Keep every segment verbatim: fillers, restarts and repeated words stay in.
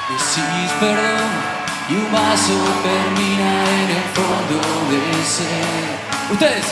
Decís perdón y un vaso termina en el fondo del ser. Ustedes.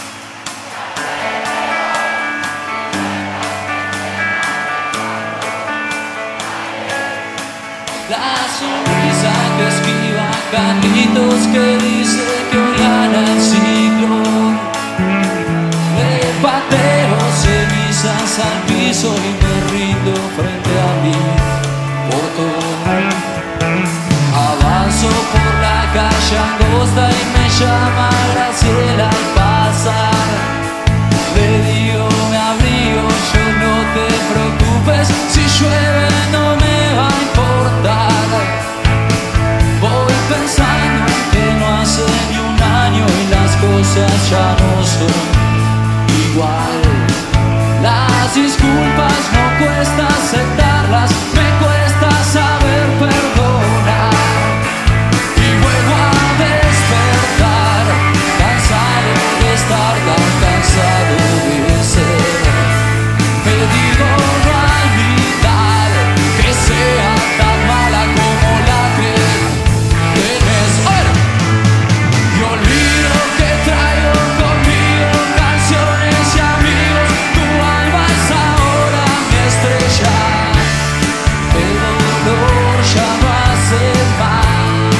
La sonrisa que esquiva Carlitos, que dice que hoy gana el ciclón. El patero, cenizas al piso y me rindo frente a mi portón. Avanzo por la calle angosta y me llama Graciela al pasar. Le digo, me abrigo, yo no te preocupes, si llueve no me va a importar. Voy pensando que no hace ni un año y las cosas ya no son igual. Las disculpas no cuesta aceptarlas, me cuesta saber perdonar. Y vuelvo a despertar, cansado de estar tan cansado de ser. Me digo no hay mitad que sea tan mala como la que tenés. ¡Hola! Y olvido que traigo conmigo canciones y amigos. Tu alma es ahora mi estrella. El dolor ya no hace mal.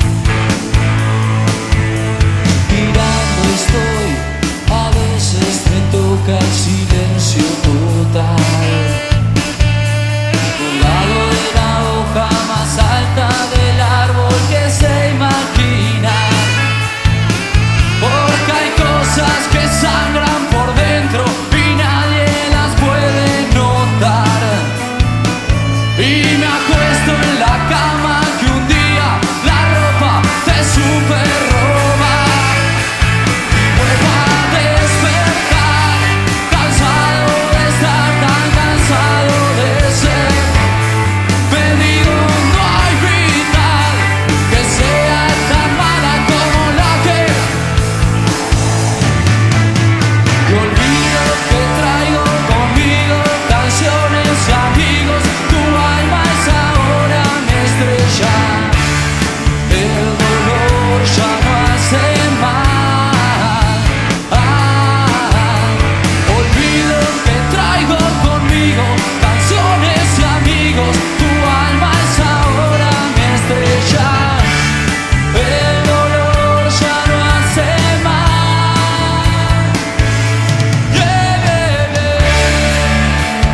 Mirando estoy, a veces me toca el silencio total. Colgado de la hoja más alta del árbol que se imagina. Porque hay cosas que sangran por dentro y nadie las puede notar. Y me acuesto en la cama que un día la ropa te supe robar. Y vuelvo a despertar, cansado de estar tan cansado de ser. Me digo no hay vital que sea tan mala como la que. Y olvido que traigo conmigo canciones y amigos. Tu alma es ahora mi estrella. El dolor ya no hace mal. Ah, olvido que traigo conmigo canciones y amigos. Tu alma es ahora mi estrella. El dolor ya no hace mal. Yeah, yeah, yeah.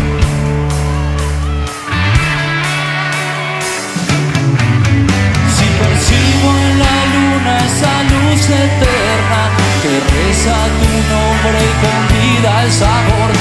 Si percibo en la luna esa luz eterna que reza tu nombre y convida el sabor